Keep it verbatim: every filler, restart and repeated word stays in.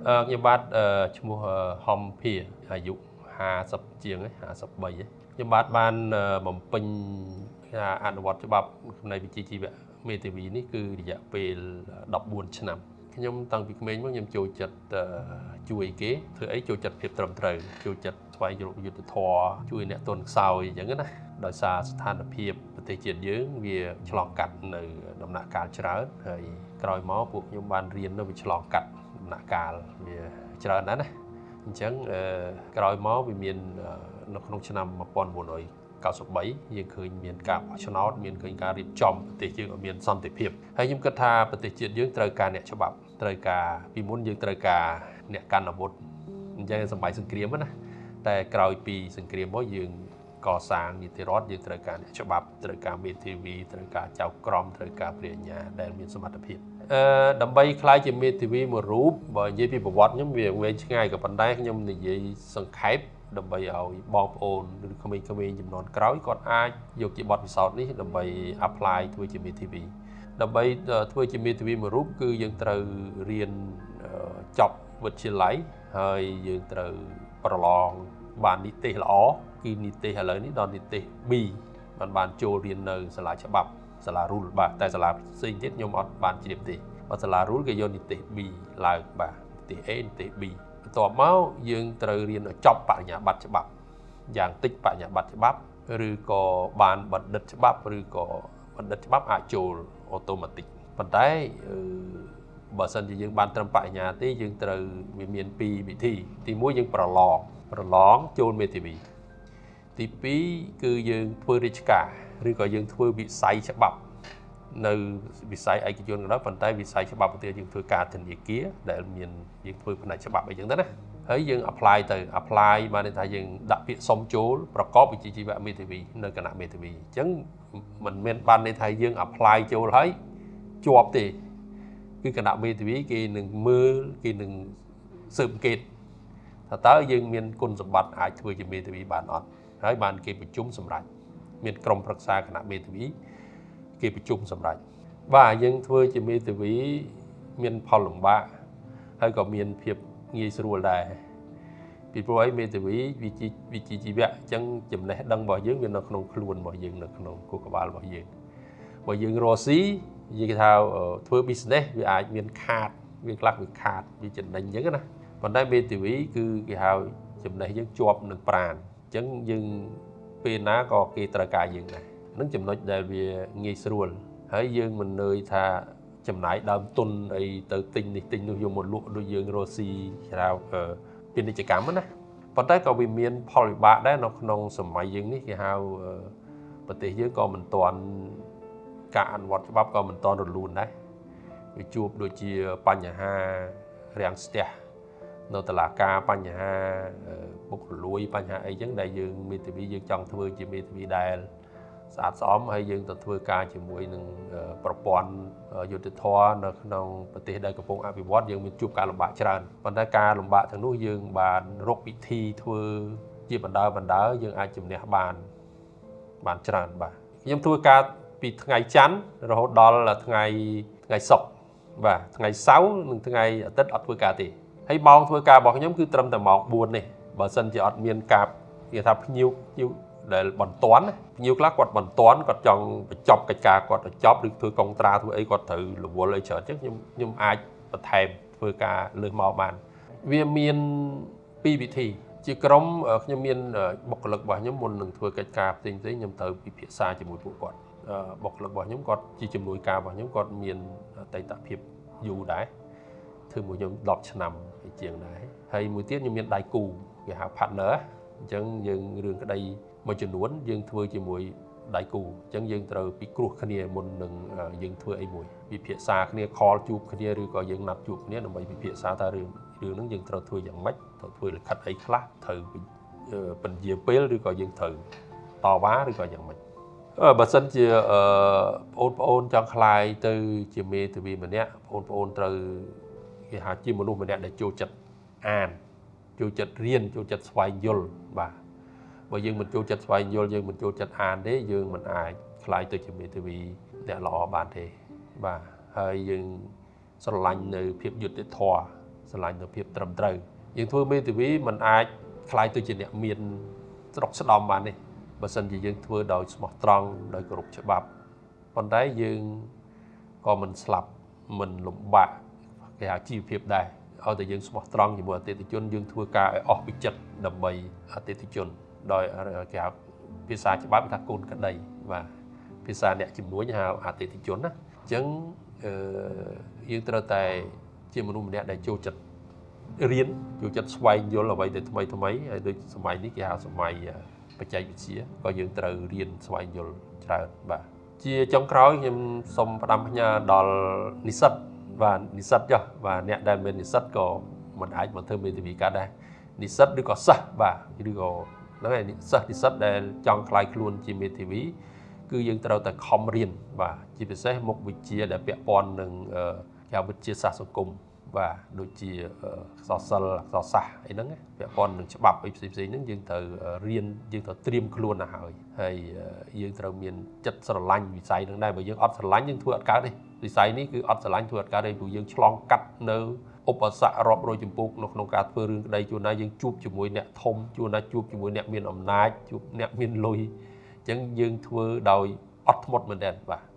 ខ្ញុំបាទឈ្មោះហំភាអាយុห้าสิบជាងห้าสิบสามខ្ញុំបាទបានបំពេញការអនុវត្តច្បាប់នៃវិជ្ជាជីវៈមេធាវីនេះគឺរយៈពេលfourteenឆ្នាំខ្ញុំតាំងពីក្មេងមកខ្ញុំចូលចិត្តជួយគេធ្វើអីចូលចិត្តភាពត្រឹមត្រូវចូលចិត្តស្វែងរកយុត្តិធម៌ជួយអ្នកទន់ខ្សោយអញ្ចឹងណាដោយសារស្ថានភាពប្រទេសជាតិយើងវាឆ្លងកាត់នៅដំណាក់កាលច្រើនហើយក្រោយមកពួកខ្ញុំបានរៀននៅវាឆ្លងកាត់ដំណាក់កាលវាច្រើនណាស់ណាអញ្ចឹងក្រោយមកវាមាននៅក្នុងឆ្នាំnineteen ninety-threeយើងឃើញមានការបោះឆ្នោតមានឃើញការរៀបចំប្រទេសយើងឲ្យមានសន្តិភាពហើយខ្ញុំគិតថាប្រទេសជាតិយើងត្រូវការអ្នកច្បាប់ត្រូវការពីមុនយើងត្រូវការអ្នកកាន់អាវុធអញ្ចឹងសម័យសង្គ្រាមណាតែក្រោយពីសង្គ្រាមមកយើងកសាងនីតិរដ្ឋយើងត្រូវការអ្នកច្បាប់ត្រូវការមេធាវីត្រូវការចៅក្រមត្រូវការព្រះញ្ញាដែលមានសមត្ថភាពអឺដើម្បីក្លាយជាមេធាវីមួយរូបបើនិយាយពីប្រវត្តិខ្ញុំវាវែងឆ្ងាយក៏ប៉ុន្តែខ្ញុំនិយាយសង្ខេបដើម្បីឲ្យបងប្អូនឬក្មេងៗចំនួនក្រោយគាត់អាចយកជាបទពិសោធន៍នេះដើម្បី apply ធ្វើជាមេធាវីដើម្បីធ្វើជាមេធាវីមួយរូបគឺយើងត្រូវរៀនចប់វិទ្យាល័យហើយយើងត្រូវប្រឡងបាននិទេសល្អគឺនិទេសឥឡូវនេះដល់និទេស B បានបានចូលរៀននៅសាលាច្បាប់សាលា rule បាទតែសាលាផ្សេងទៀតខ្ញុំអត់បានជ្រាបទេបើសាលា rule គេយកនិទេស B ឡើងបាទនិទេស A និទេស B បន្ទាប់មកយើងត្រូវរៀនឲ្យចប់បរិញ្ញាបត្រច្បាប់យ៉ាងតិចបរិញ្ញាបត្រច្បាប់ឬក៏បានបណ្ឌិតច្បាប់ឬក៏បណ្ឌិតច្បាប់អាចចូលអូតូម៉ាទិកប៉ុន្តែបើសិនជាយើងបានត្រឹមបរិញ្ញាទេយើងត្រូវវាមានពីរវិធីទីមួយយើងប្រឡងប្រឡងចូលមេធាវីទីពីរគឺយើងធ្វើរាជការឬក៏យើងធ្វើវិស័យច្បាប់នៅវិស័យឯកជនក៏ដោយប៉ុន្តែវិស័យច្បាប់ប្រទេសយើងធ្វើការធនាគារដែលមានយើងធ្វើផ្នែកច្បាប់អីចឹងទៅណាហើយយើង apply ទៅ apply បានន័យថាយើងដាក់ពាក្យសុំចូលប្រកបវិជ្ជាជីវៈមេធាវីនៅគណៈមេធាវីអញ្ចឹងមិនមែនបានន័យថាយើង apply ចូលហើយជាប់ទេគឺគណៈមេធាវីគេនឹងមើលគេនឹងស៊ើបអង្កេតថាតើយើងមានគុណសម្បត្តិអាចធ្វើជាមេធាវីបានអត់ហើយបានគេប្រជុំសម្រាប់មានក្រុមប្រឹក្សាគណៈមេធាវីគេប្រជុំសម្រាប់បាទយើងធ្វើជាមេធាវីមានផលលំបាកហើយក៏មានភាពងាយស្រួលដែរពីព្រោះអីមេធាវីវិជ្ជាវិជ្ជាជីវៈអញ្ចឹងចំណេះដឹងរបស់យើងវានៅក្នុងខ្លួនរបស់យើងនៅក្នុងខួរក្បាលរបស់យើងបើយើងរកស៊ីនិយាយថាធ្វើ business វាអាចមានខាតវាខ្លះវាខាតវាចំណេញអញ្ចឹងណាប៉ុន្តែមេធាវីគឺគេហៅចំណេះយើងជាប់នឹងប្រាណអញ្ចឹងយើងពេលណាក៏គេត្រូវការយើងដែរនឹងចំណុចដែលវាងាយស្រួលហើយយើងមិននឿយថាចំណាយដើមទុនអីទៅទិញនេះទិញនោះយកមកលក់ដូចយើងរកស៊ីក្រៅពាណិជ្ជកម្មណាប៉ុន្តែក៏វាមានផលវិបាកដែរនៅក្នុងសម័យយើងនេះគេហៅប្រទេសយើងក៏មិនទាន់ការអនុវត្តច្បាប់ក៏មិនទាន់រលូនដែរវាជួបដូចជាបញ្ហារាំងស្ទះនៅតុលាការបញ្ហាពុករលួយបញ្ហាអីចឹងដែលយើងមេធាវីយើងចង់ធ្វើជាមេធាវីដែលស្អាតស្អំហើយយើងទៅធ្វើការជាមួយនឹងប្រព័ន្ធយុត្តិធម៌នៅក្នុងប្រទេសដែលកំពុងអភិវឌ្ឍយើងមានជួបការលំបាកច្រើនប៉ុន្តែការលំបាកទាំងនោះយើងបានរកវិធីធ្វើជាបណ្ដើបណ្ដើយើងអាចជំនះបានបានច្រើនបាទខ្ញុំធ្វើការពីថ្ងៃច័ន្ទរហូតដល់ថ្ងៃថ្ងៃសុក្របាទថ្ងៃសៅរ៍និងថ្ងៃអាទិត្យអត់ធ្វើការទេហើយម៉ោងធ្វើការរបស់ខ្ញុំគឺត្រឹមតែម៉ោងfourនេះបើសិនជាអត់មានការគេថាភ្ញៀវភ្ញៀវដែលបន្ទាន់ភ្ញៀវខ្លះគាត់បន្ទាន់គាត់ចង់បញ្ចប់កិច្ចការគាត់ទៅចប់ឬធ្វើកុងត្រាធ្វើអីគាត់ត្រូវរវល់អីច្រើនអញ្ចឹងខ្ញុំខ្ញុំអាចបន្ថែមធ្វើការលើសមកបានវាមានពីរវិធីជាក្រុមខ្ញុំមានបុគ្គលិករបស់ខ្ញុំមុននឹងធ្វើកិច្ចការផ្សេងៗខ្ញុំត្រូវពិភាក្សាជាមួយពួកគាត់បុគ្គលិករបស់ខ្ញុំគាត់ជាជំនួយការរបស់ខ្ញុំគាត់មានអតីតភាពយូរដែរធ្វើមួយខ្ញុំtenឆ្នាំជាងដែរហើយមួយទៀតខ្ញុំមានដៃគូគេហៅ partner អញ្ចឹងយើងរឿងក្តីមួយចំនួនយើងធ្វើជាមួយដៃគូអញ្ចឹងយើងត្រូវពិគ្រោះគ្នាមុននឹងយើងធ្វើអីមួយពិភាក្សាគ្នា call ជួបគ្នាឬក៏យើងណាត់ជួបគ្នាដើម្បីពិភាក្សាថារឿងរឿងហ្នឹងយើងត្រូវធ្វើយ៉ាងម៉េចត្រូវធ្វើលិខិតអីខ្លះត្រូវពន្យាពេលឬក៏យើងត្រូវតវ៉ាឬក៏យ៉ាងម៉េចបើសិនជាបងប្អូនចង់ខ្លាយទៅជាមេធាវីម្នាក់បងប្អូនត្រូវគេហៅជាមនុស្សម្នាក់ដែលចូលចិត្តអានចូលចិត្តរៀនចូលចិត្តស្វែងយល់បាទបើយើងមិនចូលចិត្តស្វែងយល់យើងមិនចូលចិត្តអានទេយើងមិនអាចខ្លាយទៅជាមេធាវីអ្នកល្អបានទេបាទហើយយើងស្រឡាញ់នៅភាពយុត្តិធម៌ស្រឡាញ់នៅភាពត្រឹមត្រូវយើងធ្វើមេធាវីមិនអាចខ្លាយទៅជាអ្នកមានស្រុកស្ដំបានទេបើសិនជាយើងធ្វើដោយស្មោះត្រង់ដោយគោរពច្បាប់ប៉ុន្តែយើងក៏មិនស្លាប់មិនលំបាកគេហៅជីវភាពដែរឲ្យតែយើងស្មោះត្រង់ជាមួយអតិថិជនយើងធ្វើការឲ្យអស់ពីចិត្តដើម្បីអតិថិជនដោយគេហៅភាសាច្បាប់ថាកូនក្តីបាទភាសាអ្នកជំនួញហៅអតិថិជនណាអញ្ចឹងអឺយើងត្រូវតែជាមនុស្សម្នាក់ដែលចូលចិត្តរៀនចូលចិត្តស្វែងយល់អ្វីដែលថ្មីថ្មីហើយដូចសម័យនេះគេហៅសម័យបច្ចេកវិទ្យាក៏យើងត្រូវរៀនស្វែងយល់ច្រើនបាទជាចុងក្រោយខ្ញុំសូមផ្ដាំផ្ញើដល់និស្សិតបាទនិស្សិតចុះបាទអ្នកដែលមាននិស្សិតក៏មិនអាចមកធ្វើមេធាវីកើតដែរនិស្សិតឬក៏សិស្សបាទឬក៏ហ្នឹងហើយសិស្សនិស្សិតដែលចង់ខ្លាយខ្លួនជាមេធាវីគឺយើងត្រូវតែខំរៀនបាទជាពិសេសមុខវិជ្ជាដែលពាក់ព័ន្ធនឹងគេហៅវិទ្យាសាស្ត្រសង្គមបាទដូចជាអក្សរសិល្ប៍អក្សរសាស្ត្រអីហ្នឹងពាក់ព័ន្ធនឹងច្បាប់អីផ្សេងៗហ្នឹងយើងត្រូវរៀនយើងត្រូវត្រៀមខ្លួនទៅហើយហើយយើងត្រូវមានចិត្តស្រឡាញ់វិស័យហ្នឹងដែរបើយើងអត់ស្រឡាញ់យើងធ្វើអត់កើតទេវិស័យនេះគឺអត់ស្រឡាញ់ធ្វើអត់កើតទេព្រោះយើងឆ្លងកាត់នៅឧបសគ្គរាប់រយចំពោះនៅក្នុងការធ្វើរឿងក្តីជួនណាយើងជួបជាមួយអ្នកធំជួនណាជួបជាមួយអ្នកមានអំណាចជួបអ្នកមានលុយអញ្ចឹងយើងធ្វើដោយអត់ធ្មត់មែនទែនបាទ